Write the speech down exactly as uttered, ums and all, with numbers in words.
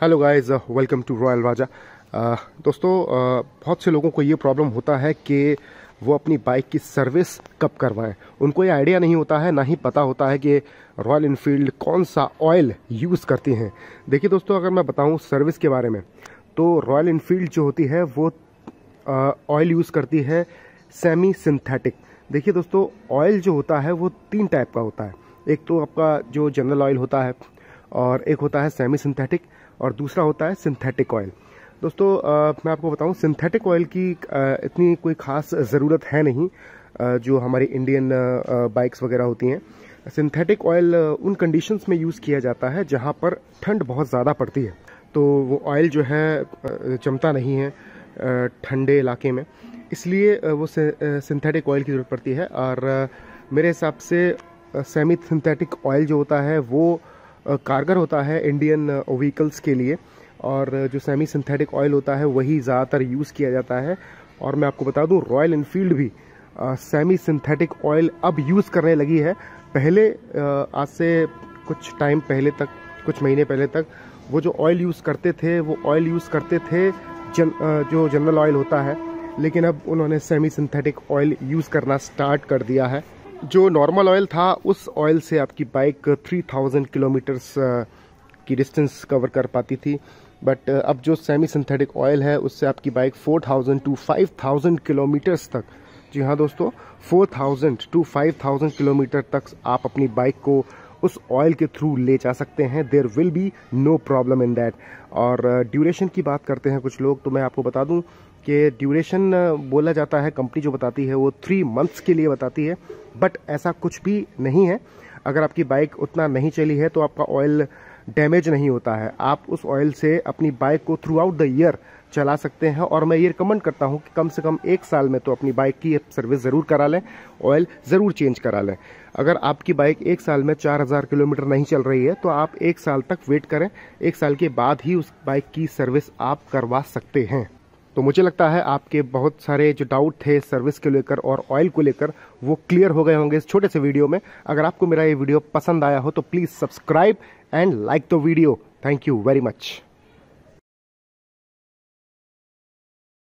Hello guys, welcome to royal Raja. दोस्तों, uh, बहुत से लोगों को ये प्रॉब्लम होता है कि वो अपनी बाइक की सर्विस कब करवाएं। उनको ये आइडिया नहीं होता है, ना ही पता होता है कि रॉयल इनफील्ड कौन सा ऑयल यूज़ करती हैं। देखिए दोस्तों, अगर मैं बताऊं सर्विस के बारे में, तो रॉयल इनफील्ड जो होती है वो ऑयल यूज़ करती है सेमी सिंथेटिक। देखिए दोस्तों, ऑयल जो होता है वो तीन टाइप का होता है। एक तो आपका जो जनरल ऑयल होता है, और एक होता है सेमी सिंथेटिक, और दूसरा होता है सिंथेटिक ऑयल। दोस्तों, आ, मैं आपको बताऊं, सिंथेटिक ऑयल की आ, इतनी कोई ख़ास ज़रूरत है नहीं। आ, जो हमारी इंडियन बाइक्स वगैरह होती हैं, सिंथेटिक ऑयल उन कंडीशंस में यूज़ किया जाता है जहां पर ठंड बहुत ज़्यादा पड़ती है, तो वो ऑयल जो है जमता नहीं है ठंडे इलाके में, इसलिए वो सिंथेटिक ऑयल की ज़रूरत पड़ती है। और मेरे हिसाब से सेमी सिंथेटिक ऑयल जो होता है वो कारगर होता है इंडियन व्हीकल्स के लिए, और जो सेमी सिंथेटिक ऑयल होता है वही ज़्यादातर यूज़ किया जाता है। और मैं आपको बता दूं, रॉयल इनफील्ड भी सेमी सिंथेटिक ऑयल अब यूज़ करने लगी है। पहले आ, आज से कुछ टाइम पहले तक, कुछ महीने पहले तक, वो जो ऑयल यूज़ करते थे वो ऑयल यूज़ करते थे जन, आ, जो जनरल ऑयल होता है, लेकिन अब उन्होंने सेमी सिंथेटिक ऑयल यूज़ करना स्टार्ट कर दिया है। जो नॉर्मल ऑयल था, उस ऑयल से आपकी बाइक तीन हज़ार किलोमीटर्स की डिस्टेंस कवर कर पाती थी, बट अब जो सेमी सिंथेटिक ऑयल है उससे आपकी बाइक चार हज़ार टू पाँच हज़ार किलोमीटर्स तक, जी हाँ दोस्तों, चार हज़ार टू पाँच हज़ार किलोमीटर तक आप अपनी बाइक को उस ऑयल के थ्रू ले जा सकते हैं। There will be no problem in that. और ड्यूरेशन की बात करते हैं कुछ लोग, तो मैं आपको बता दूं कि ड्यूरेशन बोला जाता है, कंपनी जो बताती है वो थ्री मंथ्स के लिए बताती है, बट ऐसा कुछ भी नहीं है। अगर आपकी बाइक उतना नहीं चली है तो आपका ऑयल डैमेज नहीं होता है, आप उस ऑयल से अपनी बाइक को थ्रू आउट द ईयर चला सकते हैं। और मैं ये रिकमेंड करता हूं कि कम से कम एक साल में तो अपनी बाइक की सर्विस ज़रूर करा लें, ऑयल ज़रूर चेंज करा लें। अगर आपकी बाइक एक साल में चार हज़ार किलोमीटर नहीं चल रही है तो आप एक साल तक वेट करें, एक साल के बाद ही उस बाइक की सर्विस आप करवा सकते हैं। तो मुझे लगता है आपके बहुत सारे जो डाउट थे सर्विस को लेकर और ऑयल को लेकर, वो क्लियर हो गए होंगे इस छोटे से वीडियो में। अगर आपको मेरा ये वीडियो पसंद आया हो तो please subscribe and like the video. Thank you very much.